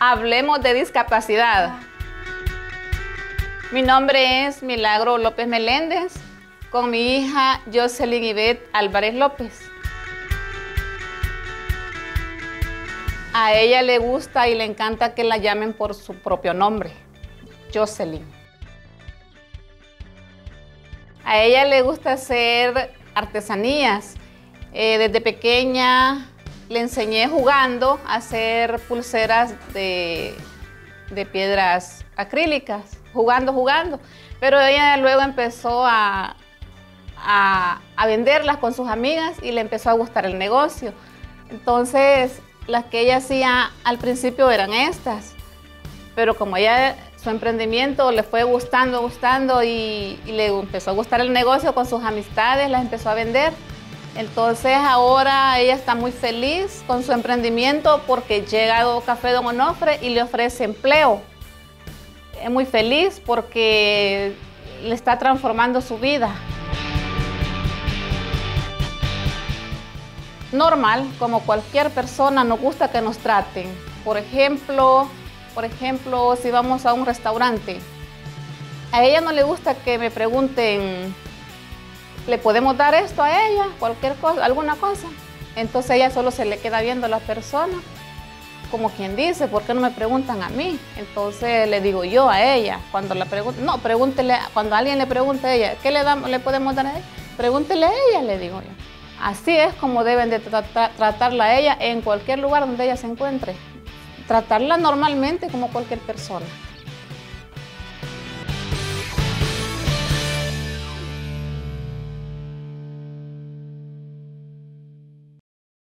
Hablemos de discapacidad. Mi nombre es Milagro López Meléndez, con mi hija Jocelyn Ivette Álvarez López. A ella le gusta y le encanta que la llamen por su propio nombre, Jocelyn. A ella le gusta hacer artesanías. Desde pequeña le enseñé jugando a hacer pulseras de piedras acrílicas, jugando. Pero ella luego empezó a venderlas con sus amigas y le empezó a gustar el negocio. Entonces, las que ella hacía al principio eran estas, pero como ella, su emprendimiento le fue gustando y le empezó a gustar el negocio con sus amistades, las empezó a vender. Entonces ahora ella está muy feliz con su emprendimiento porque llega a Café Don Onofre y le ofrece empleo. Es muy feliz porque le está transformando su vida. Normal, como cualquier persona, nos gusta que nos traten. Por ejemplo, si vamos a un restaurante, a ella no le gusta que me pregunten, ¿le podemos dar esto a ella? Cualquier cosa, alguna cosa. Entonces ella solo se le queda viendo a la persona, como quien dice, ¿por qué no me preguntan a mí? Entonces le digo yo a ella, cuando la pregunto, no, pregúntele, cuando alguien le pregunte a ella, ¿qué le podemos dar a ella? Pregúntele a ella, le digo yo. Así es como deben de tratarla a ella en cualquier lugar donde ella se encuentre. Tratarla normalmente como cualquier persona.